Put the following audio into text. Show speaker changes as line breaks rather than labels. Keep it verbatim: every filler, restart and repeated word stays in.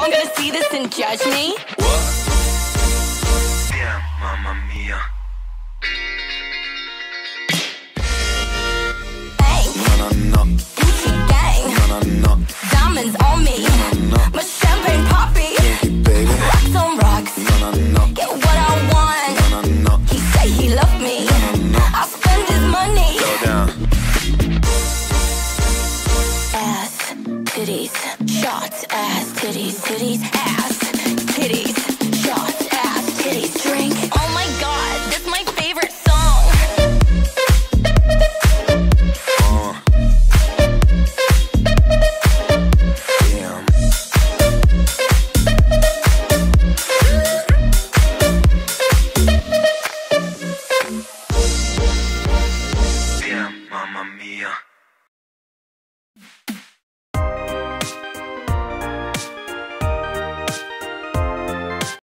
I'm gonna see this and judge me.
What? Damn, mamma mia.
Bang,
No, no, no.
Gucci gang,
No, no, no.
diamonds on me.
No, no.
My champagne poppy,
Kinky, baby.
rocks on rocks.
No, no, no.
Get what I want.
No, no, no.
He say he love me.
No, no.
I spend his money.
Go down.
Ass, titties, shots, ass, titties, titties, ass.